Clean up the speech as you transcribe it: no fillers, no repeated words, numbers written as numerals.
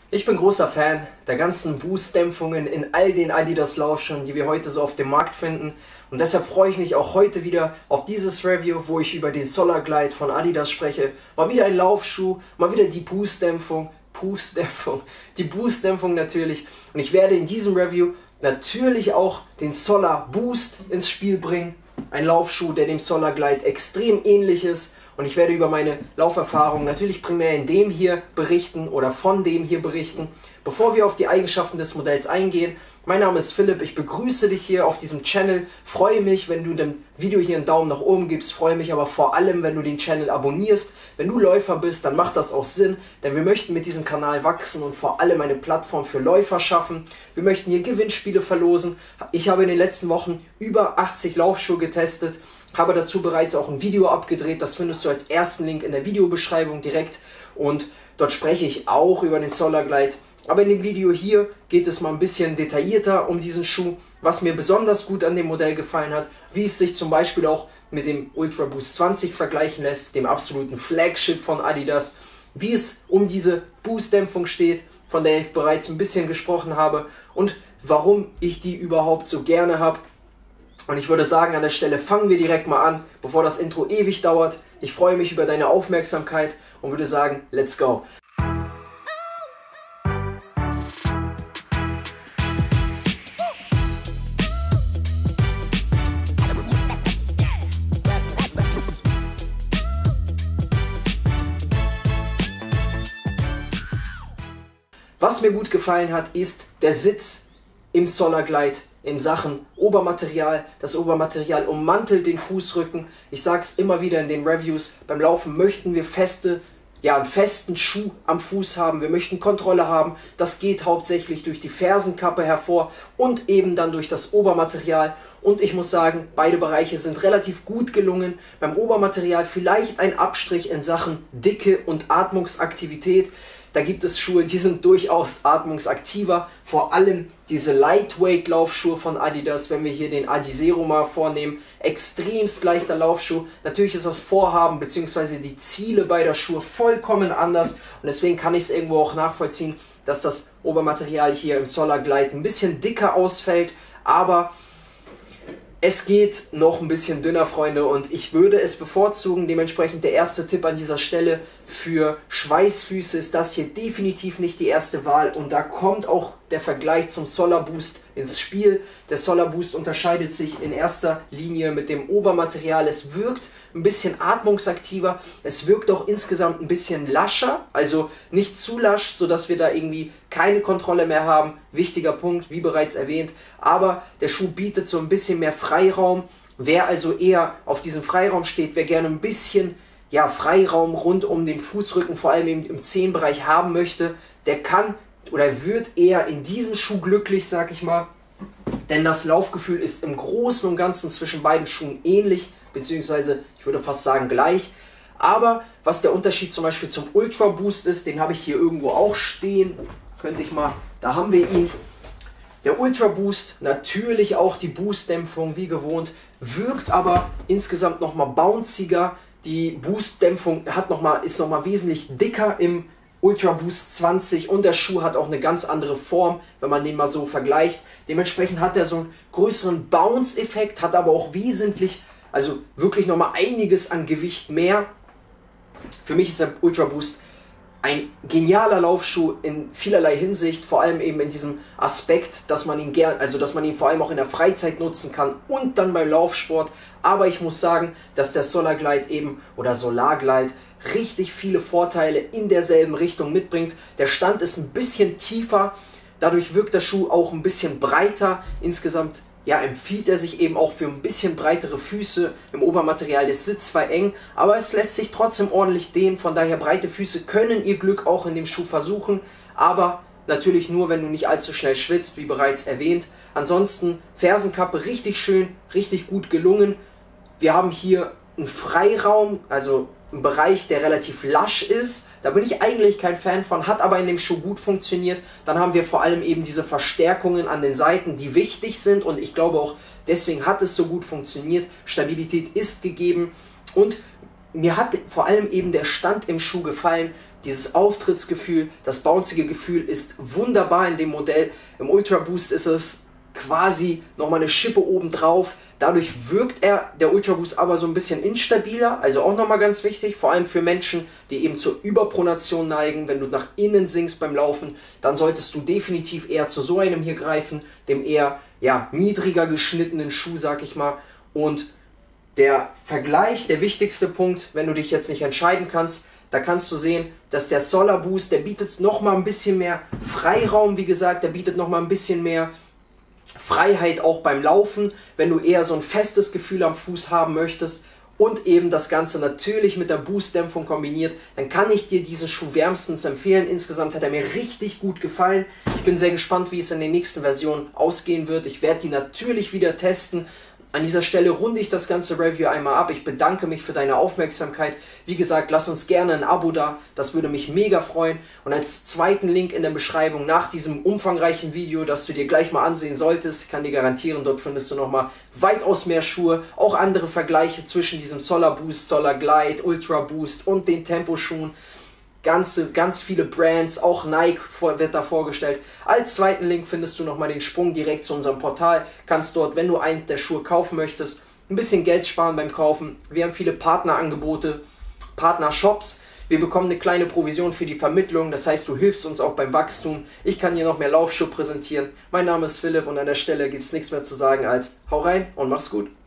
Ich bin großer Fan der ganzen Boost-Dämpfungen in all den Adidas Laufschuhen, die wir heute so auf dem Markt finden. Und deshalb freue ich mich auch heute wieder auf dieses Review, wo ich über den Solar Glide von Adidas spreche. Mal wieder ein Laufschuh, mal wieder die Boost-Dämpfung, die Boost-Dämpfung natürlich. Und ich werde in diesem Review natürlich auch den Solar Boost ins Spiel bringen. Ein Laufschuh, der dem Solar Glide extrem ähnlich ist. Und ich werde über meine Lauferfahrung natürlich primär in dem hier berichten oder von dem hier berichten. Bevor wir auf die Eigenschaften des Modells eingehen, mein Name ist Philipp, ich begrüße dich hier auf diesem Channel. Freue mich, wenn du dem Video hier einen Daumen nach oben gibst, freue mich aber vor allem, wenn du den Channel abonnierst. Wenn du Läufer bist, dann macht das auch Sinn, denn wir möchten mit diesem Kanal wachsen und vor allem eine Plattform für Läufer schaffen. Wir möchten hier Gewinnspiele verlosen. Ich habe in den letzten Wochen über 80 Laufschuhe getestet. Habe dazu bereits auch ein Video abgedreht, das findest du als ersten Link in der Videobeschreibung direkt und dort spreche ich auch über den Solar Glide. Aber in dem Video hier geht es mal ein bisschen detaillierter um diesen Schuh, was mir besonders gut an dem Modell gefallen hat, wie es sich zum Beispiel auch mit dem Ultra Boost 20 vergleichen lässt, dem absoluten Flagship von Adidas, wie es um diese Boost-Dämpfung steht, von der ich bereits ein bisschen gesprochen habe und warum ich die überhaupt so gerne habe. Und ich würde sagen, an der Stelle fangen wir direkt mal an, bevor das Intro ewig dauert. Ich freue mich über deine Aufmerksamkeit und würde sagen, let's go! Was mir gut gefallen hat, ist der Sitz im Solar Glide in Sachen Obermaterial. Das Obermaterial ummantelt den Fußrücken. Ich sage es immer wieder in den Reviews, beim Laufen möchten wir einen festen Schuh am Fuß haben. Wir möchten Kontrolle haben. Das geht hauptsächlich durch die Fersenkappe hervor und eben dann durch das Obermaterial. Und ich muss sagen, beide Bereiche sind relativ gut gelungen. Beim Obermaterial vielleicht ein Abstrich in Sachen Dicke und Atmungsaktivität. Da gibt es Schuhe, die sind durchaus atmungsaktiver, vor allem diese Lightweight-Laufschuhe von Adidas, wenn wir hier den Adizero mal vornehmen, extremst leichter Laufschuh. Natürlich ist das Vorhaben bzw. die Ziele beider Schuhe vollkommen anders und deswegen kann ich es irgendwo auch nachvollziehen, dass das Obermaterial hier im Solar Glide ein bisschen dicker ausfällt, aber es geht noch ein bisschen dünner, Freunde, und ich würde es bevorzugen. Dementsprechend der erste Tipp an dieser Stelle: für Schweißfüße ist das hier definitiv nicht die erste Wahl. Und da kommt auch der Vergleich zum Solar Boost ins Spiel. Der Solar Boost unterscheidet sich in erster Linie mit dem Obermaterial. Es wirkt ein bisschen atmungsaktiver. Es wirkt auch insgesamt ein bisschen lascher, also nicht zu lasch, sodass wir da irgendwie keine Kontrolle mehr haben. Wichtiger Punkt, wie bereits erwähnt. Aber der Schuh bietet so ein bisschen mehr Freiraum. Wer also eher auf diesen Freiraum steht, wer gerne ein bisschen Freiraum rund um den Fußrücken, vor allem im Zehenbereich haben möchte, der kann oder wird eher in diesem Schuh glücklich, sag ich mal. Denn das Laufgefühl ist im Großen und Ganzen zwischen beiden Schuhen ähnlich, beziehungsweise ich würde fast sagen gleich. Aber was der Unterschied zum Beispiel zum Ultra Boost ist, den habe ich hier irgendwo auch stehen. Da haben wir ihn. Der Ultra Boost, natürlich auch die Boost-Dämpfung wie gewohnt, wirkt aber insgesamt nochmal bounciger. Die Boost-Dämpfung ist nochmal wesentlich dicker im Ultra Boost 20 und der Schuh hat auch eine ganz andere Form, wenn man den mal so vergleicht. Dementsprechend hat er so einen größeren Bounce-Effekt, hat aber auch also wirklich nochmal einiges an Gewicht mehr. Für mich ist der Ultra Boost ein genialer Laufschuh in vielerlei Hinsicht, vor allem eben in diesem Aspekt, dass man ihn vor allem auch in der Freizeit nutzen kann und dann beim Laufsport. Aber ich muss sagen, dass der Solar Glide Solar Glide richtig viele Vorteile in derselben Richtung mitbringt. Der Stand ist ein bisschen tiefer, dadurch wirkt der Schuh auch ein bisschen breiter. Insgesamt empfiehlt er sich eben auch für ein bisschen breitere Füße. Im Obermaterial ist Sitz zwar eng, aber es lässt sich trotzdem ordentlich dehnen. Von daher, breite Füße können ihr Glück auch in dem Schuh versuchen, aber natürlich nur, wenn du nicht allzu schnell schwitzt, wie bereits erwähnt. Ansonsten Fersenkappe richtig schön, richtig gut gelungen. Wir haben hier einen Freiraum, also ein Bereich, der relativ lasch ist. Da bin ich eigentlich kein Fan von, hat aber in dem Schuh gut funktioniert. Dann haben wir vor allem eben diese Verstärkungen an den Seiten, die wichtig sind und ich glaube auch, deswegen hat es so gut funktioniert. Stabilität ist gegeben und mir hat vor allem eben der Stand im Schuh gefallen. dieses Auftrittsgefühl, das bouncige Gefühl ist wunderbar in dem Modell. Im Ultra Boost ist es quasi nochmal eine Schippe oben drauf. Dadurch wirkt der Ultra Boost aber so ein bisschen instabiler, also auch nochmal ganz wichtig, vor allem für Menschen, die eben zur Überpronation neigen. Wenn du nach innen sinkst beim Laufen, dann solltest du definitiv eher zu so einem hier greifen, dem eher niedriger geschnittenen Schuh, sag ich mal. Und der Vergleich, der wichtigste Punkt, wenn du dich jetzt nicht entscheiden kannst, da kannst du sehen, dass der Solar Boost, der bietet nochmal ein bisschen mehr Freiraum, wie gesagt, der bietet nochmal ein bisschen mehr Freiheit auch beim Laufen, wenn du eher so ein festes Gefühl am Fuß haben möchtest und eben das Ganze natürlich mit der Boostdämpfung kombiniert, dann kann ich dir diesen Schuh wärmstens empfehlen. Insgesamt hat er mir richtig gut gefallen. Ich bin sehr gespannt, wie es in den nächsten Versionen ausgehen wird. Ich werde die natürlich wieder testen. An dieser Stelle runde ich das ganze Review einmal ab. Ich bedanke mich für deine Aufmerksamkeit. Wie gesagt, lass uns gerne ein Abo da. Das würde mich mega freuen. Und als zweiten Link in der Beschreibung nach diesem umfangreichen Video, das du dir gleich mal ansehen solltest, kann dir garantieren, dort findest du nochmal weitaus mehr Schuhe. Auch andere Vergleiche zwischen diesem Solar Boost, Solar Glide, Ultra Boost und den Temposchuhen. Ganz viele Brands, auch Nike wird da vorgestellt. Als zweiten Link findest du nochmal den Sprung direkt zu unserem Portal. Kannst dort, wenn du einen der Schuhe kaufen möchtest, ein bisschen Geld sparen beim Kaufen. Wir haben viele Partnerangebote, Partnershops. Wir bekommen eine kleine Provision für die Vermittlung. Das heißt, du hilfst uns auch beim Wachstum. Ich kann dir noch mehr Laufschuhe präsentieren. Mein Name ist Philipp und an der Stelle gibt es nichts mehr zu sagen als hau rein und mach's gut.